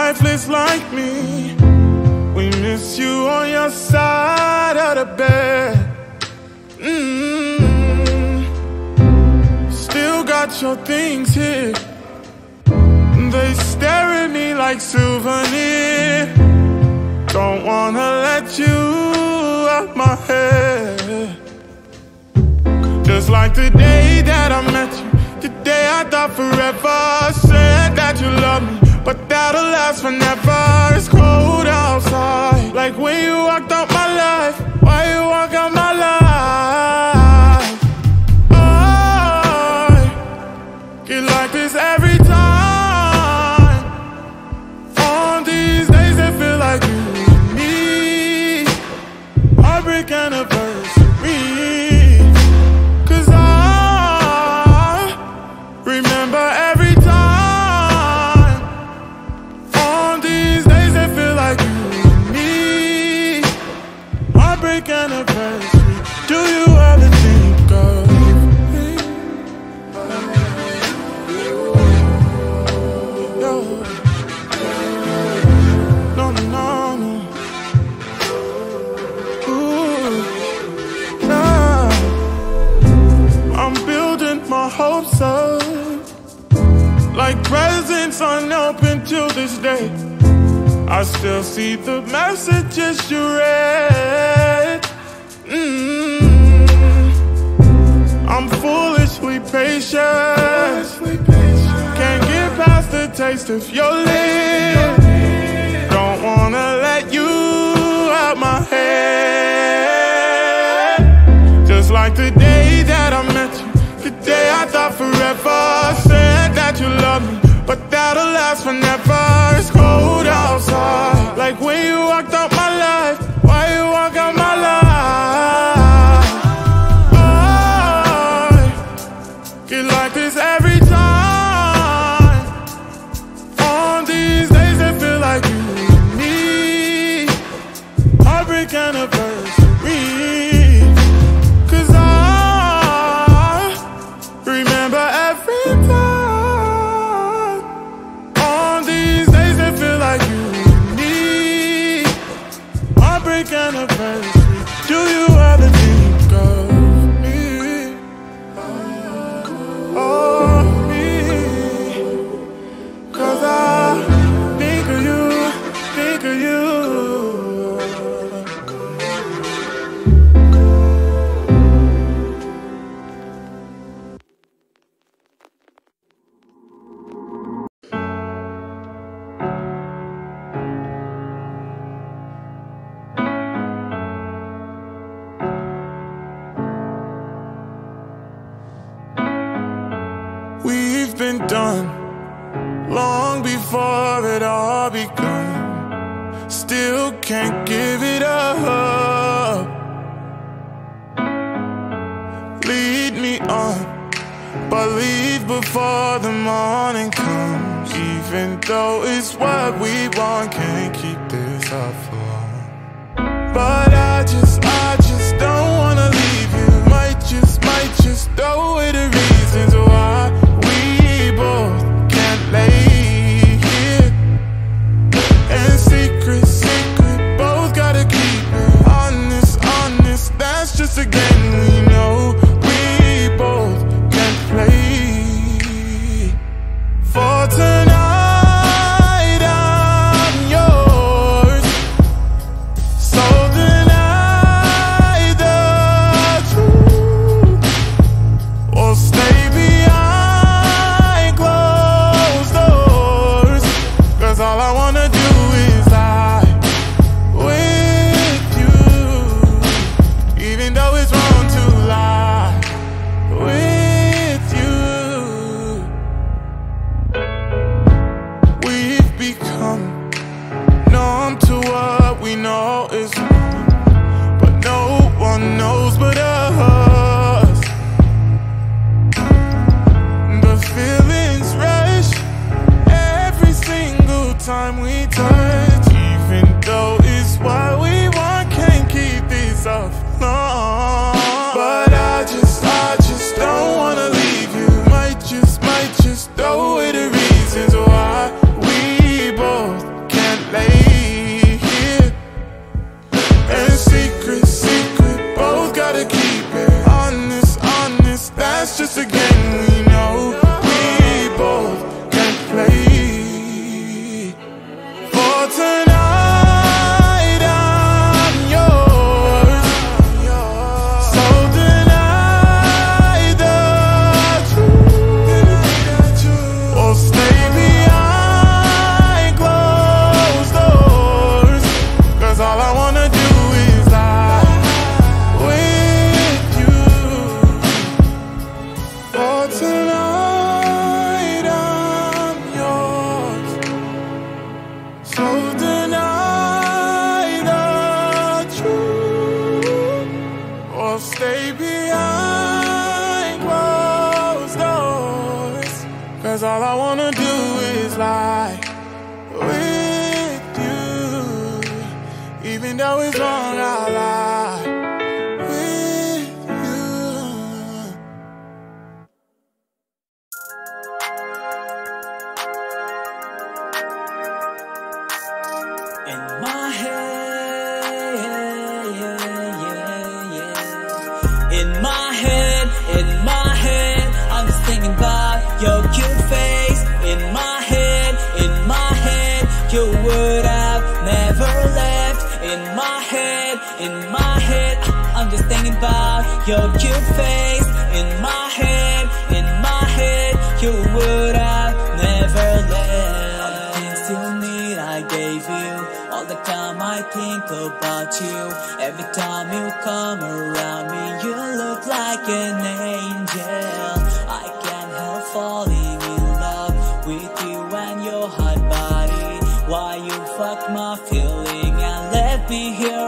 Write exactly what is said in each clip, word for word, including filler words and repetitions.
lifeless like me. We miss you on your side of the bed. Mm-hmm. Still got your things here. They stare at me like souvenirs. Don't wanna let you out my head. Just like the day that I met you, the day I thought forever. Said that you love me, but that'll last forever. It's cold outside, like when you walked out my life. Why you walk out my life? I get like this every time. On these days that feel like you and me. Heartbreak anniversary. Cause I remember every time. On these days that feel like you and me. Heartbreak anniversary. Do you ever think of me? No, no, no, no. Ooh, nah. I'm building my hopes up, like presents unopened till this day. I still see the messages you read. Mm-hmm. I'm foolishly patient. Can't get past the taste of your lips. Don't wanna let you out my head. Just like the day that I met you, the day I thought forever. Said that you love me, but that'll last forever. It's cold outside, like when you walked out my life. Why you walk out my life? I get like this every time. On these days that feel like you and me. Heartbreak anniversary. Cause I remember every time. On these days that feel like you and me. Heartbreak anniversary. Do you ever think of me? Oh, me. Cause I think of you, think of you. We've been done long before it all begun. Still can't give it up. Lead me on, but leave before the morning comes. Even though it's what we want, can't keep this up for long. But I just, I just don't wanna leave you. Might just, might just throw away the reasons why we both can't lay here. And secret, secret, both gotta keep it honest, honest. That's just a game we know we both can't play. For tonight I'm yours. So tonight the truth will stay behind closed doors. Cause all I wanna do is lie with you. Even though it's wrong to lie with you. We've become numb to what we know is wrong, but no one knows but us. The feelings rush every single time we touch. Even though it's what we want, can't keep this up long. But I just, I just don't wanna leave you. Might just, might just throw away the reasons why we both it's just a game we know we both can play. For tonight I'm yours, so deny the truth, or stay behind closed doors. Cause all I wanna do is lie with you. For tonight I'm yours, so deny the truth, or stay behind closed doors. Cause all I wanna do is lie with you. Even though it's wrong, I'll lie with you. In my head, in my head, in my head, I'm just thinking about your cute face. In my head, in my head, you would have never left. In my head, in my head, I'm just thinking about your cute face. In my head, in my head, you would have never left. All the things you need, I gave you. All the time I think about you. Every time you come around me, you look like an angel. I can't help falling in love with you and your hot body. Why you fuck my feeling and left me here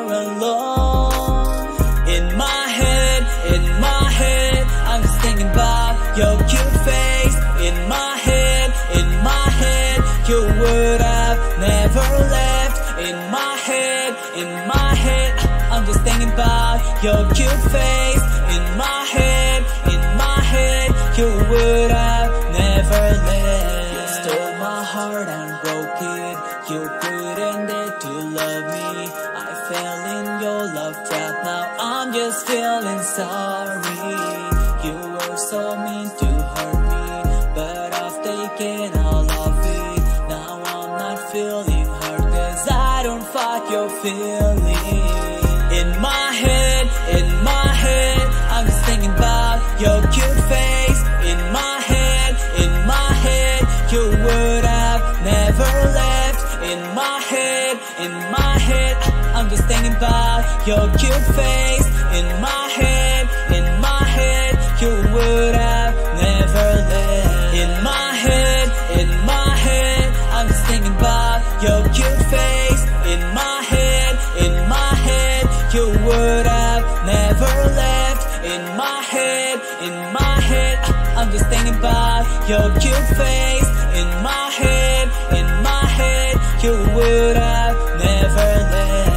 alone? In my head, in my head, I'm just thinking about your cute face. In my head, in my head, you would have never left. In my head, in my head, I'm just thinking about your cute face. In my head, in my head, you would have never left. You stole my heart and broke it. You pretended to love me. I fell in your love trap. Now I'm just feeling sorry. You were so mean to hurt me, but I've taken all of it. Now I'm not feeling hurt, cause I don't fuck your feelings. In my head, in my head, I'm just thinking about your cute face. In my head, in my head, you would have never left. In my head, in my head, I'm just thinking about your cute face. In my head, in my head, you would have never left. In my head, in my head, I'm just thinking about your cute face. In my head, in my head, you would have never left. In my head, in my head, I'm just thinking about your cute face. In my head, in my head, you would have never left.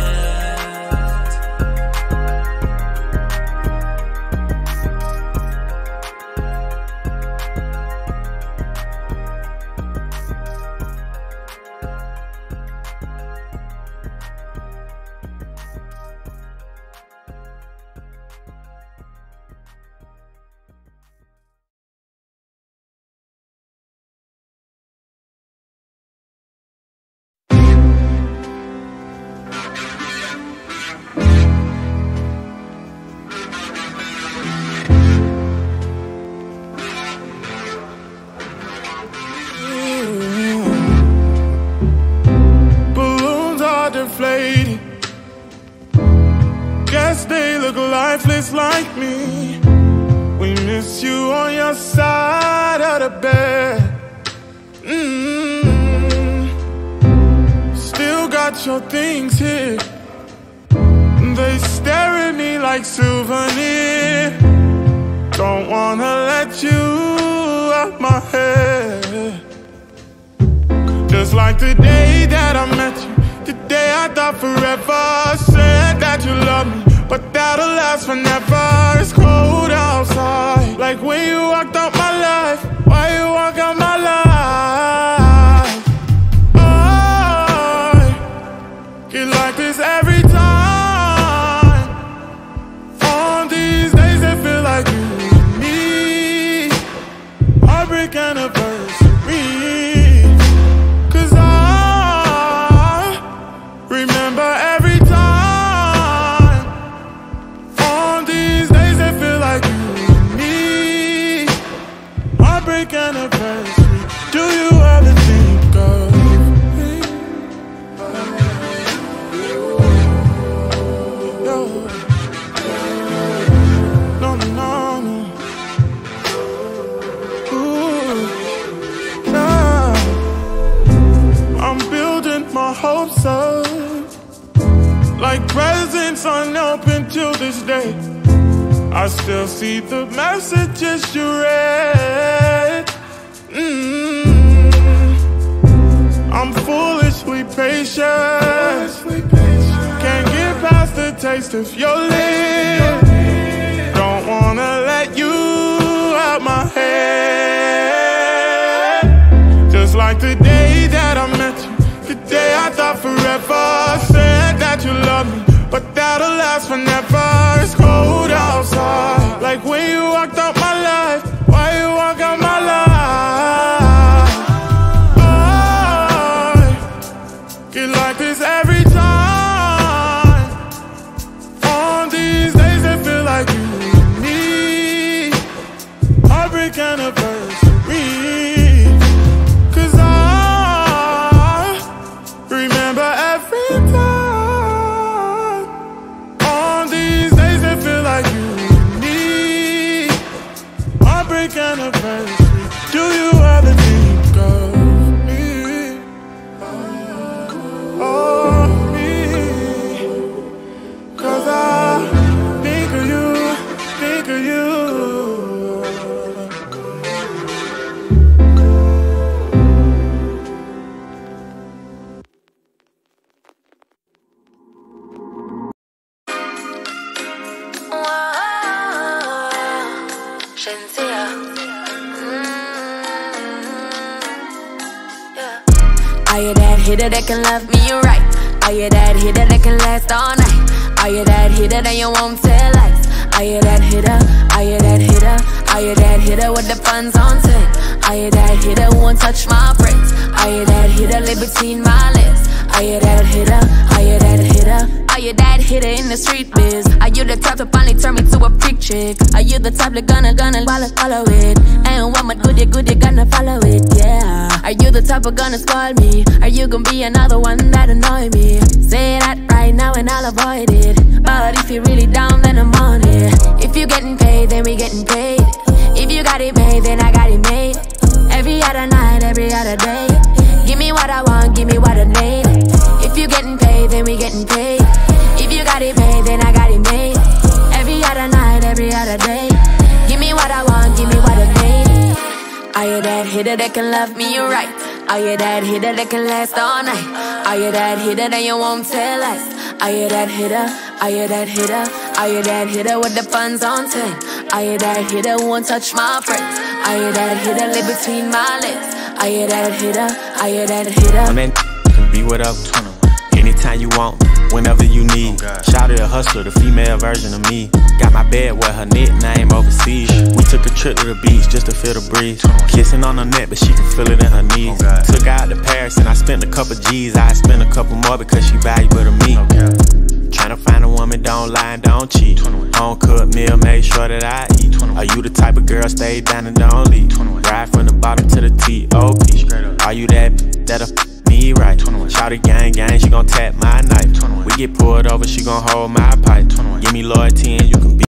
Deflating. Guess they look lifeless like me. We miss you on your side of the bed. Mm-hmm. Still got your things here. They stare at me like souvenirs. Don't wanna let you out my head. Just like the day that I met you, the day I thought forever. Said that you love me, but that'll last forever. It's cold outside, like when you walked out my life. Why you walk out my life? I get like this every time. On these days that feel like you need Heartbreak anniversary. Cause I remember every time. On these days that feel like you and me. Heartbreak anniversary. Do you ever think of me? No, no, no, no. Ooh, nah. I'm building my hopes up, like presents unopened till this day. I still see the messages you read. Mm-hmm. I'm foolishly patient. Can't get past the taste of your lips. Don't wanna let you out my head. Just like the day that I met you, the day I thought forever. Said that you love me, but that'll last forever. It's cold outside, like when you walked out my life. Why you walk out my life? I get like this every time. On these days that feel like you and me. Heartbreak anniversary. Cause I remember every time. On these days that feel like you and me. Heartbreak anniversary. Do you ever think of me? Oh, me. Cause I think of you, think of you. Are you that hitter that can love me right? Are you that hitter that can last all night? Are you that hitter that you won't tell lies? Are you that hitter? Are you that hitter? Are you that hitter with the funds on ten? Are you that hitter who won't touch my braids? Are you that hitter live between my legs? Are you that hitter? Are you that hitter? Are you that hitter in the street biz? Are you the type to finally turn me to a freak chick? Are you the type that gonna, gonna follow, follow it? And what my goodie, goodie, gonna follow it, yeah. Are you the type of gonna spoil me? Are you gonna be another one that annoy me? Say that right now and I'll avoid it. But if you're really down, then I'm on it. If you getting paid, then we getting paid. If you got it made, then I got it made. Every other night, every other day. Give me what I want, give me what I need. If you getting paid, then we getting paid. If you got it made, then I got it made. Every other night, every other day. Give me what I want, give me what I need. Are you that hitter that can love me right? Are you that hitter that can last all night? Are you that hitter that you won't tell lies? Are you that hitter? Are you that hitter? Are you that hitter with the funds on ten? Are you that hitter who won't touch my friends? Are you that hitter live between my legs? Are you that hitter? Are you that hitter? I'm that can be whatever, anytime you want, whenever you need. Shouted a hustler, the female version of me. Got my bed with her nickname overseas. We took a trip to the beach just to feel the breeze. Kissing on her neck, but she can feel it in her knees. Took her out to Paris and I spent a couple G's. I spent a couple more because she valuable to me. Tryna find a woman, don't lie and don't cheat. Home cooked meal, make sure that I eat. Are you the type of girl, stay down and don't leave? Ride from the bottom to the T O P. Are you that that'll f me right? Shout it gang gang, she gon' tap my knife. We get pulled over, she gon' hold my pipe. Give me loyalty and you can be